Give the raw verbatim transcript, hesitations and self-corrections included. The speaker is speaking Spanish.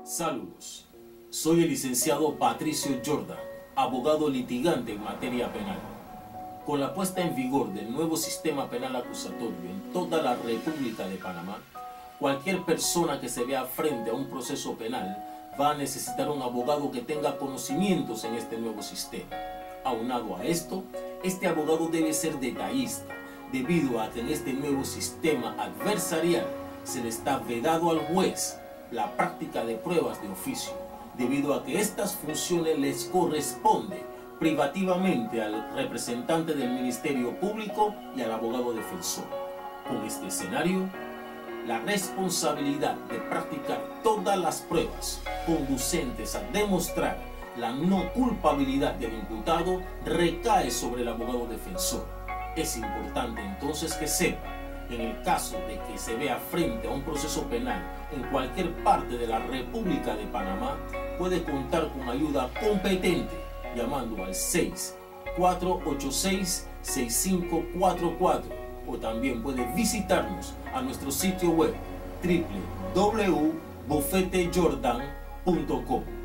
Saludos, soy el licenciado Patricio Jordan, abogado litigante en materia penal. Con la puesta en vigor del nuevo sistema penal acusatorio en toda la República de Panamá, cualquier persona que se vea frente a un proceso penal va a necesitar un abogado que tenga conocimientos en este nuevo sistema. Aunado a esto, este abogado debe ser detallista, debido a que en este nuevo sistema adversarial se le está vedado al juez la práctica de pruebas de oficio, debido a que estas funciones les corresponde privativamente al representante del Ministerio Público y al abogado defensor. Con este escenario, la responsabilidad de practicar todas las pruebas conducentes a demostrar la no culpabilidad del imputado recae sobre el abogado defensor. Es importante entonces que sepa, en el caso de que se vea frente a un proceso penal en cualquier parte de la República de Panamá, puede contar con ayuda competente llamando al seis cuatro ocho seis, seis cinco cuatro cuatro, o también puede visitarnos a nuestro sitio web doble u doble u doble u punto bufete jordan punto com.